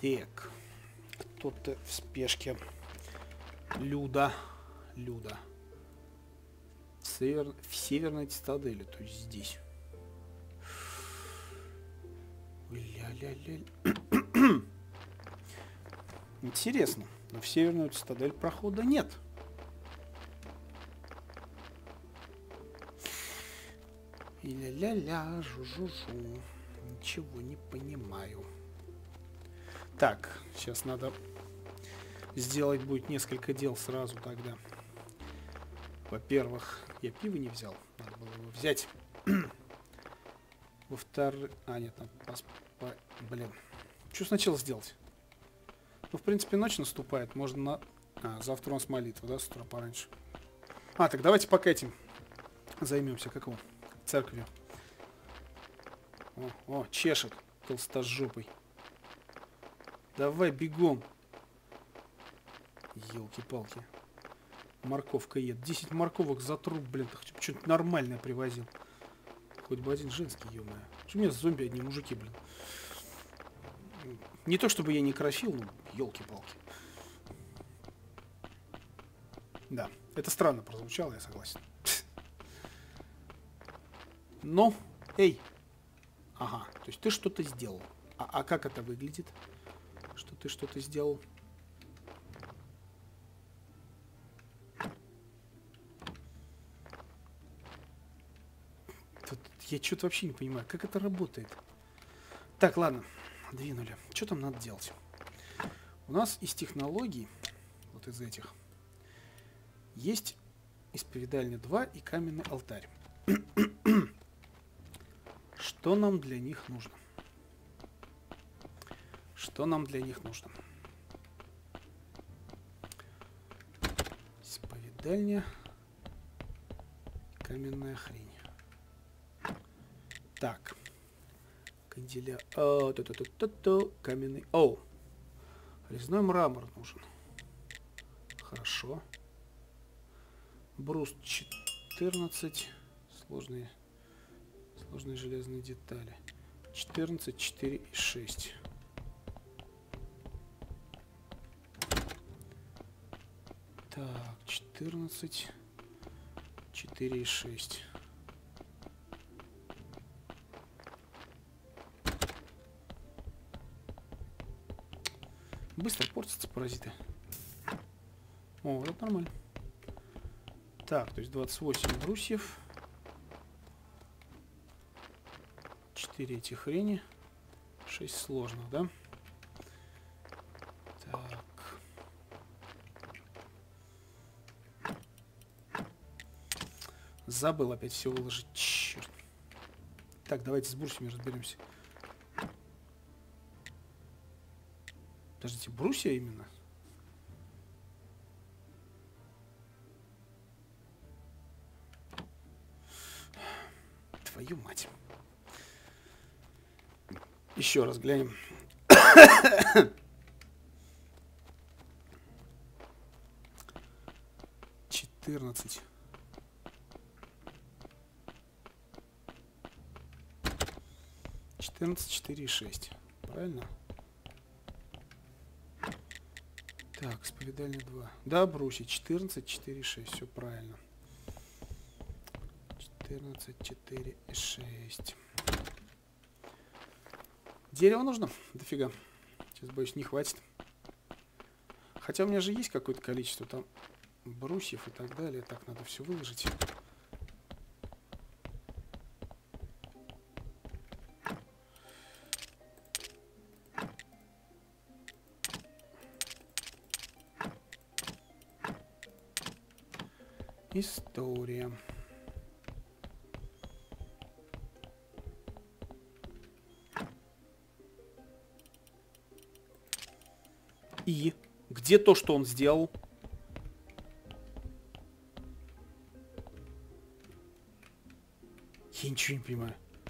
Так. Кто-то в спешке. Люда. Люда. В северной цитадели, то есть здесь. Ля-ля-ля. Интересно, но в северную цитадель прохода нет. Ля-ля-ля, жу-жу-жу. Ничего не понимаю. Так, сейчас надо сделать будет несколько дел сразу тогда. Во-первых, я пиво не взял. Надо было его взять. Во-вторых... А, нет, там... Блин. Что сначала сделать? Ну, в принципе, ночь наступает. Можно на... завтра у нас молитва, да, с утра пораньше. А, так давайте пока этим займемся. Как его? Церковью. О, чешет толстожопый. Давай бегом. Елки-палки. Морковка ед. 10 морковок за труп, блин. Ты что-нибудь нормальное привозил. Хоть бы один женский, ё-моё. Что у меня зомби одни мужики, блин. Не то чтобы я не красил, но елки-палки. Да, это странно прозвучало, я согласен. Но, эй. Ага, то есть ты что-то сделал. А как это выглядит? Что ты что-то сделал? Тут я что-то вообще не понимаю, как это работает. Так, ладно, двинули. Что там надо делать? У нас из технологий, вот из этих, есть исповедальня 2 и каменный алтарь. Что нам для них нужно? Что нам для них нужно? Исповедальня. Каменная хрень. Так. Канделя... Каменный... О! Резной мрамор нужен. Хорошо. Брус 14. Сложные железные детали. 14, 4 и 6. Так, 14, 4 и 6. Быстро портятся паразиты. О, это нормально. Так, то есть 28 брусьев. 4 эти хрени. 6 сложных, да? Так. Забыл опять все выложить. Черт. Так, давайте с брусьями разберемся. Подождите, брусья именно? Твою мать. Еще раз глянем. 14. 14, 4 и 6. Правильно? Так, исповедальня 2. Да, брусья. 14, 4 и 6. Все правильно. 14, 4 и 6. Дерево нужно? Дофига. Сейчас, боюсь, не хватит. Хотя у меня же есть какое-то количество там брусьев и так далее. Так, надо все выложить. История. И где то, что он сделал? Я ничего не понимаю.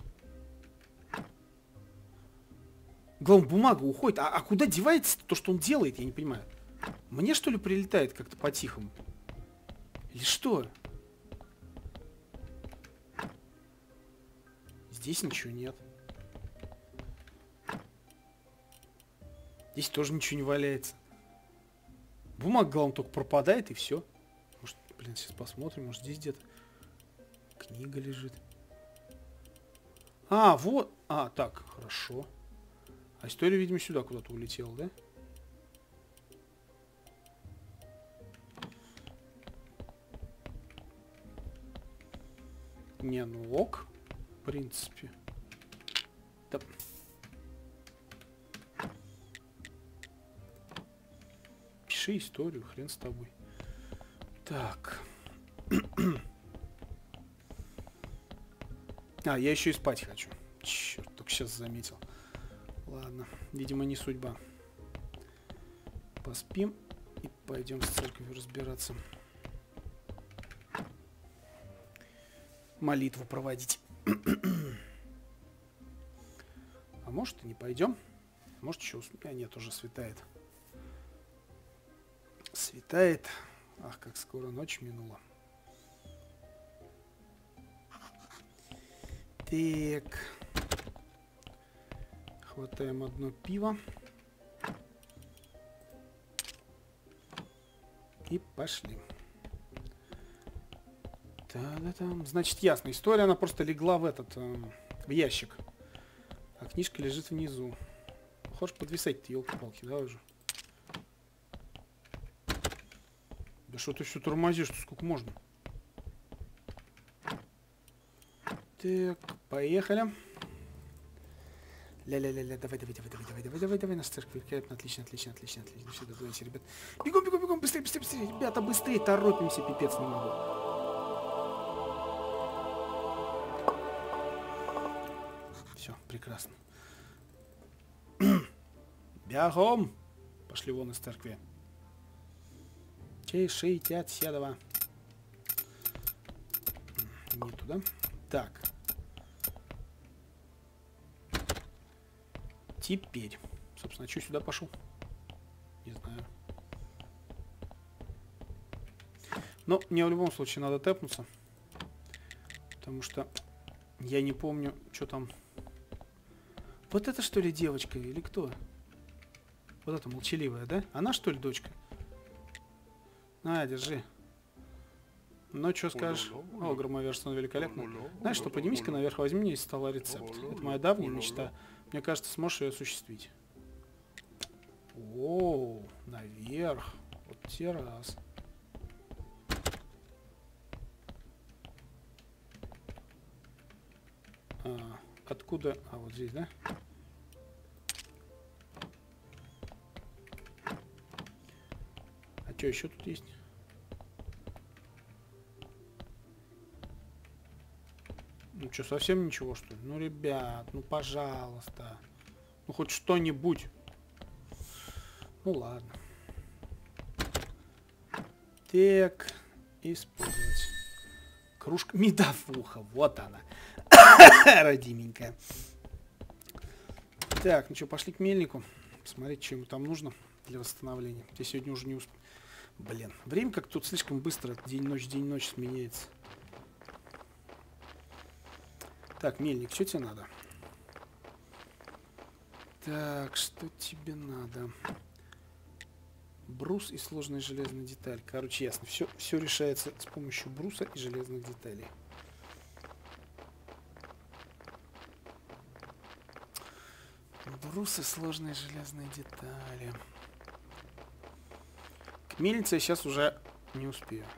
Главное, бумага уходит. А куда девается то, что он делает? Я не понимаю. Мне, что ли, прилетает как-то по-тихому? Или что? Здесь ничего нет. Здесь тоже ничего не валяется. Бумага, главное, только пропадает, и все. Может, блин, сейчас посмотрим. Может, здесь где-то книга лежит. А, вот. А, так, хорошо. А история, видимо, сюда куда-то улетела, да? Не, ну ок. В принципе. Да. Пиши историю, хрен с тобой. Так. А, я еще и спать хочу. Черт, только сейчас заметил. Ладно, видимо, не судьба. Поспим и пойдем с церковью разбираться. Молитву проводить. А может и не пойдем. Может еще... А нет, уже светает. Светает. Ах, как скоро ночь минула. Так. Хватаем одно пиво. И пошли. Та-да-там. Значит, ясно. История, она просто легла в этот... в ящик. А книжка лежит внизу. Хочешь подвисать-то, елки-палки, давай уже. Да что ты все тормозишь, сколько можно? Так, поехали. Ля-ля-ля-ля, давай, наш церковь великолепно, отлично. Сюда, давайте, ребят. Бегом, быстрее, ребята, быстрее, торопимся, пипец не могу. Все, прекрасно. Бегом! Пошли вон из церкви. Чей, тят, седова. Не туда. Так. Теперь. Собственно, что сюда пошел? Не знаю. Но мне в любом случае надо тэпнуться. Потому что я не помню, что там. Вот это что ли девочка или кто? Вот эта молчаливая, да? Она что ли дочка? На, держи. Ну, что скажешь? О, громовержец, он великолепно. Знаешь что, поднимись-ка наверх, возьми мне из стола рецепт. Это моя давняя мечта. Мне кажется, сможешь ее осуществить. О, наверх. Вот те раз. Откуда? А, вот здесь, да? А что еще тут есть? Ну что, совсем ничего, что ли? Ну, ребят, ну, пожалуйста. Ну, хоть что-нибудь. Ну, ладно. Так, использовать. Кружка медовуха, вот она. Родименькая. Так, ну что, пошли к мельнику. Посмотреть, что ему там нужно для восстановления. Я сегодня уже не успел. Блин, время как тут слишком быстро. День-ночь сменяется. Так, мельник, что тебе надо? Так, что тебе надо? Брус и сложная железная деталь. Короче, ясно. Все решается с помощью бруса и железных деталей. Брус и сложные железные детали. К мельнице я сейчас уже не успею.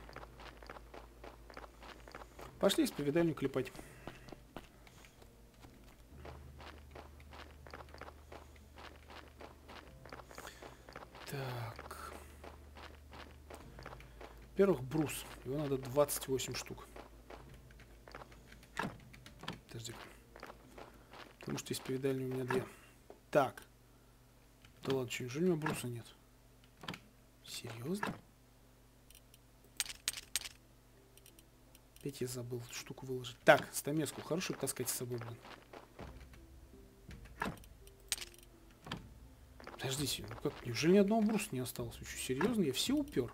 Пошли исповедальню клепать. Так. Во-первых, брус. Его надо 28 штук. Подожди. Потому что исповедальни у меня 2. Так. Да ладно, что, неужели у меня бруса нет? Серьезно? Опять я забыл эту штуку выложить. Так, стамеску хорошо таскать с собой, блин. Подождите, ну как, неужели ни одного бруса не осталось? Вы что, серьезно? Я все упер.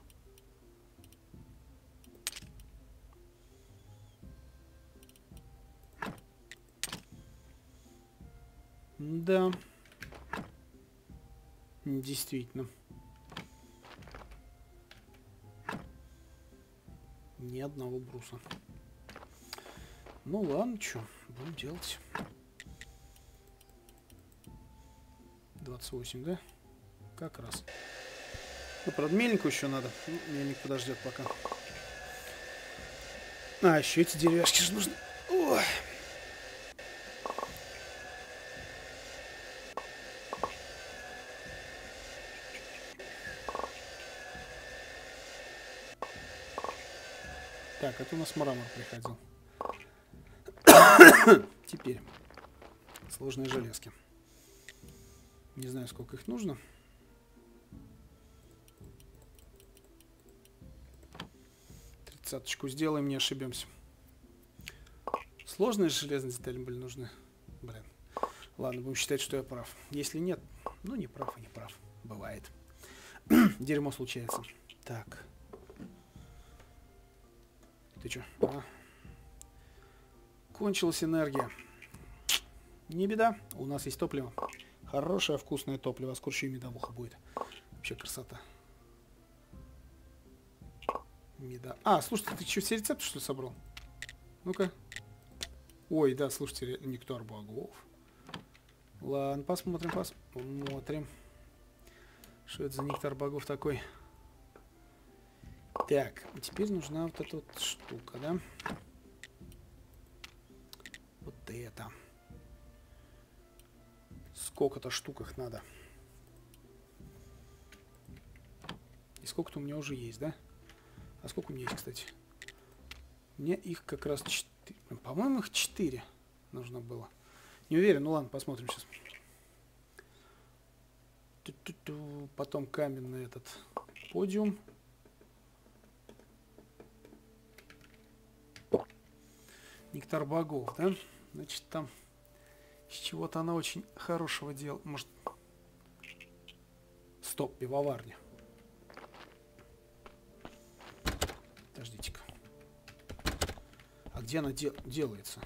Да. Действительно. Ни одного бруса. Ну ладно, что, будем делать. 28, да? Как раз. Ну, правда, мельнику еще надо. Ну, мельник подождет пока. А, еще эти деревяшки же нужны. Ой. Так, это у нас мрамор приходил. Теперь сложные железки. Не знаю, сколько их нужно. Тридцаточку сделаем, не ошибемся. Сложные железные детали были нужны. Блин. Ладно, будем считать, что я прав. Если нет, ну не прав и не прав. Бывает. Дерьмо случается. Так. Ты чё? А? Кончилась энергия. Не беда. У нас есть топливо. Хорошее вкусное топливо. Скоро еще и медовуха будет. Вообще красота. Меда. А, слушай, ты что, все рецепты, что ли, собрал? Ну-ка. Ой, да, слушайте, нектар богов. Ладно, посмотрим. Что это за нектар богов такой? Так, теперь нужна вот эта вот штука, да? Вот это. Сколько-то штуках надо. И сколько-то у меня уже есть, да? А сколько у меня есть, кстати? Мне их как раз 4. По-моему, их 4 нужно было. Не уверен, ну ладно, посмотрим сейчас. Потом каменный этот подиум. Нектар богов, да? Значит, там с чего-то она очень хорошего дела. Может... Стоп, пивоварня. Подождите-ка. А где она делается?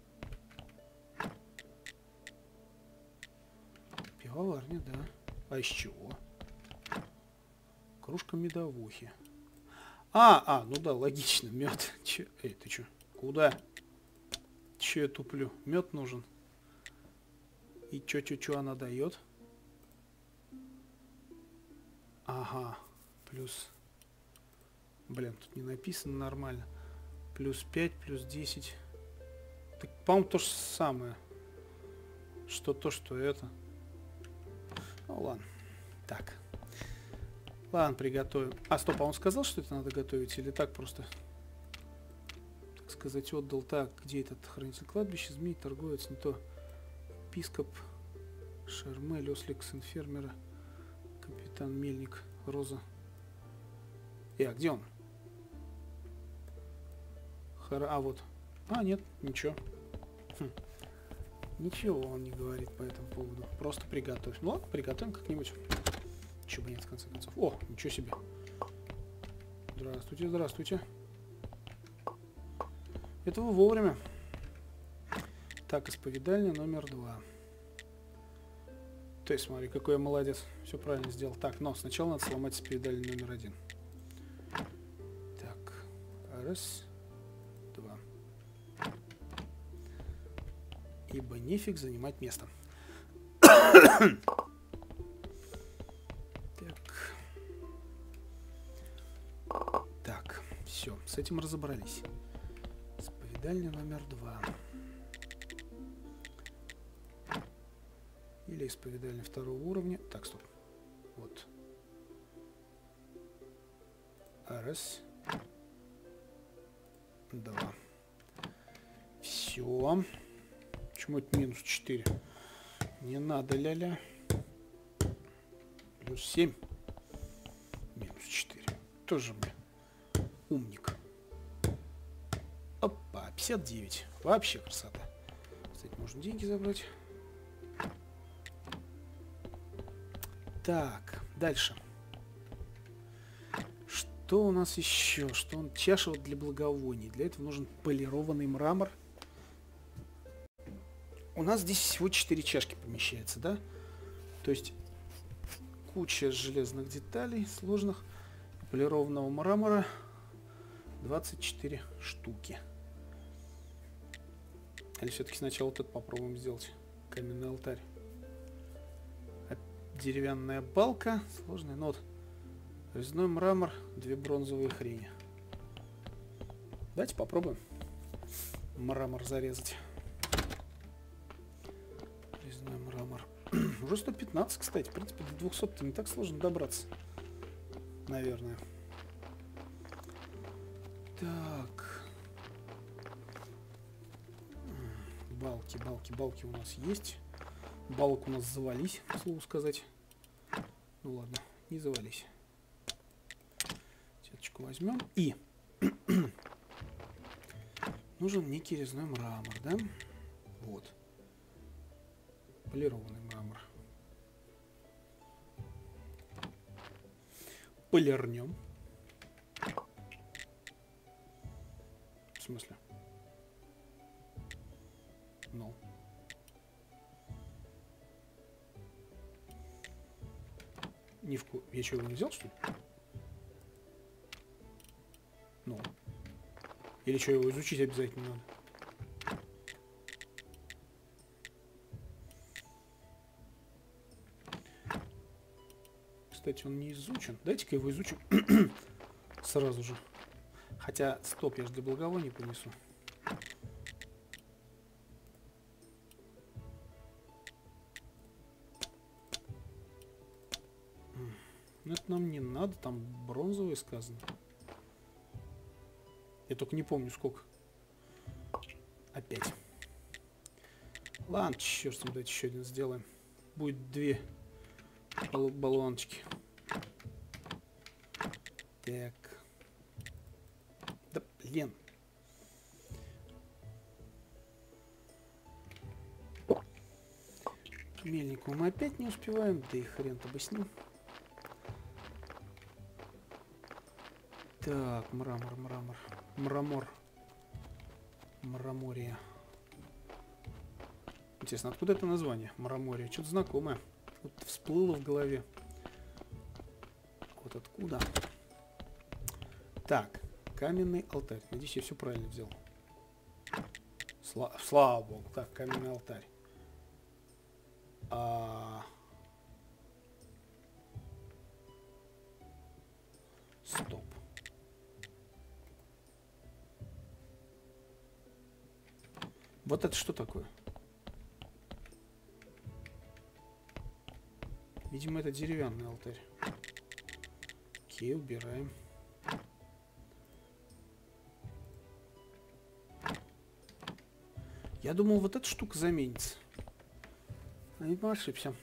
Пивоварня, да. А из чего? Кружка медовухи. Ну да, логично, мед. Эй, ты чё? Куда? Че я туплю? Мед нужен. И чё она дает? Ага. Плюс... Блин, тут не написано нормально. Плюс 5, плюс 10. Так, по-моему, то же самое. Что то, что это. Ну, ладно. Так. Ладно, приготовим. А, стоп, а он сказал, что это надо готовить? Или так просто... сказать, отдал. Так, где этот хранитель кладбища, змей, торговец, не то. Епископ, Шармель, ослик, сын фермера, капитан Мельник, Роза. А где он? Вот. А, нет, ничего. Ничего он не говорит по этому поводу. Просто приготовь. Ну ладно, приготовим как-нибудь. Чего бы нет, в конце концов. О, ничего себе. Здравствуйте, здравствуйте. Это вы вовремя. Так, исповедальня номер 2. То есть, смотри, какой я молодец. Все правильно сделал. Так, но сначала надо сломать исповедальню номер 1. Так, раз, 2. Ибо нефиг занимать место. Так, все, с этим разобрались. Исповедальня номер 2. Или исповедальня 2-го уровня. Так, стоп. Вот. Раз. 2. Все. Почему это минус 4? Не надо, ля-ля. Плюс 7. Минус 4. Тоже мне умник. Опа, 59. Вообще красота. Кстати, можно деньги забрать. Так, дальше. Что у нас еще? Что он? Чаша для благовоний. Для этого нужен полированный мрамор. У нас здесь всего 4 чашки помещается, да? То есть куча железных деталей, сложных, полированного мрамора 24 штуки. Или все-таки сначала вот это попробуем сделать. Каменный алтарь. Деревянная балка, сложный нот. Резной мрамор, 2 бронзовые хрени. Давайте попробуем мрамор зарезать. Резной мрамор. Уже 115, кстати. В принципе, до 200-то не так сложно добраться. Наверное. Так. Балки у нас есть. Балок у нас завались, к слову сказать. Ну ладно, не завались. Сеточку возьмем. И нужен некий резной мрамор, да? Вот. Полированный мрамор. Полирнем. В смысле? Ну. Я что, его не взял, что ли? Ну. Или что, его изучить обязательно надо? Кстати, он не изучен. Дайте-ка его изучим сразу же. Хотя, стоп, я же для благовония понесу. Но это нам не надо, там бронзовые сказано. Я только не помню сколько. Опять. Ладно, черт с ним, давайте еще один сделаем. Будет 2 болваночки. Так. Да блин. Мельнику мы опять не успеваем, да и хрен-то бы с ним. Так, Мрамория. Интересно, откуда это название? Мрамория. Что-то знакомое. Вот всплыло в голове. Вот откуда. Так, каменный алтарь. Надеюсь, я все правильно взял. Слава богу. Так, каменный алтарь. Стоп. Вот это что такое? Видимо, это деревянный алтарь. Окей, убираем. Я думал, вот эта штука заменится. А не ошибся.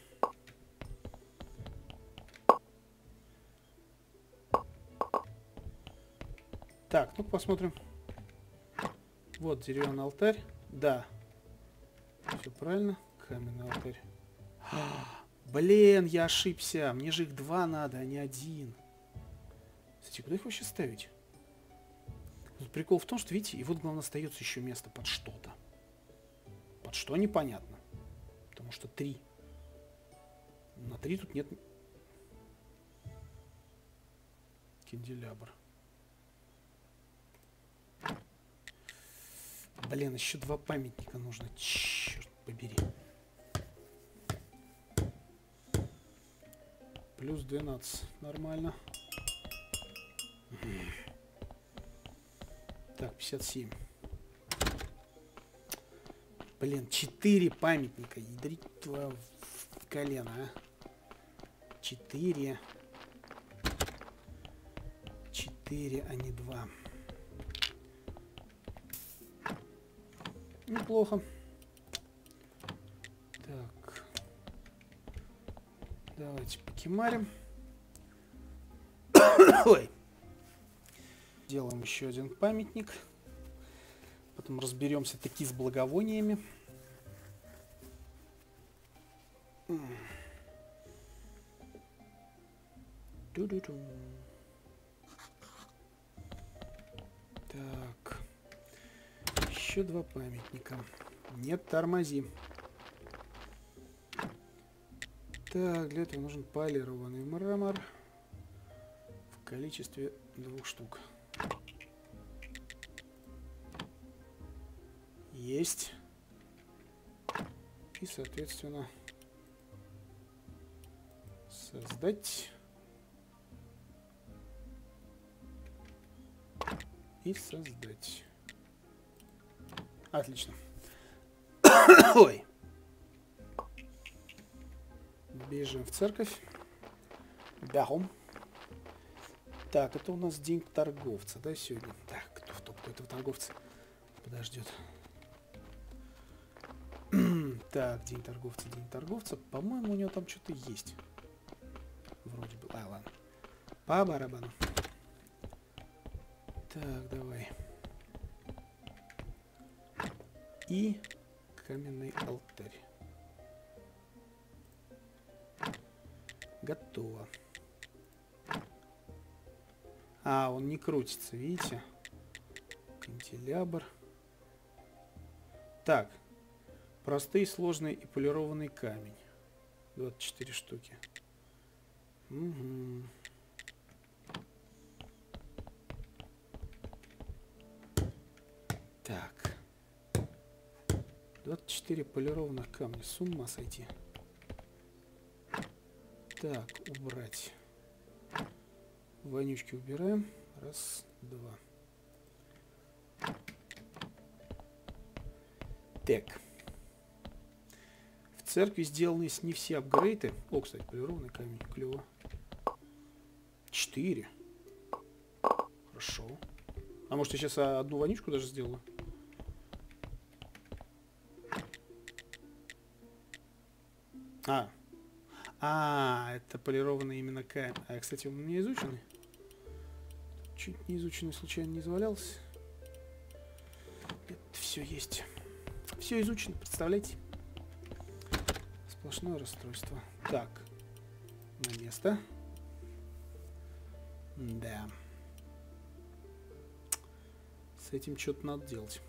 Так, ну посмотрим. Вот деревянный алтарь. Да. Все правильно. Каменный алтарь. Блин, я ошибся. Мне же их 2 надо, а не 1. Кстати, куда их вообще ставить? Тут прикол в том, что, видите, и вот, главное, остается еще место под что-то. Под что непонятно. Потому что 3. На 3 тут нет... Канделябр. Блин, еще 2 памятника нужно. Черт побери. Плюс 12. Нормально. Так, 57. Блин, 4 памятника. Ядрить твою в колено, а. 4. 4, а не 2. Неплохо. Так. Давайте покемарим. Ой. Делаем еще один памятник. Потом разберемся таки с благовониями. Так. Еще 2 памятника. Нет, тормози. Так, для этого нужен полированный мрамор в количестве 2 штук. Есть. И, соответственно, создать. И создать. Отлично. Ой. Бежим в церковь. Бегом. Так, это у нас день торговца, да, сегодня? Так, кто этого торговца подождет? Так, день торговца. По-моему, у него там что-то есть. Вроде бы. А, ладно. По барабану. Так, давай. И каменный алтарь. Готово. А, он не крутится, видите? Канделябр. Так. Простый, сложный и полированный камень. 24 штуки. Угу. Так. 24 полированных камня. С ума сойти. Так, убрать. Вонючки убираем. Раз, два. Так. В церкви сделаны не все апгрейды. О, кстати, полированный камень. Клево. 4. Хорошо. А может, я сейчас одну вонючку даже сделаю? Это полированный именно камень. А, кстати, он у меня изученный. Чуть не изученный случайно не завалялся. Это все есть. Все изучено, представляете? Сплошное расстройство. Так. На место. Да. С этим что-то надо делать.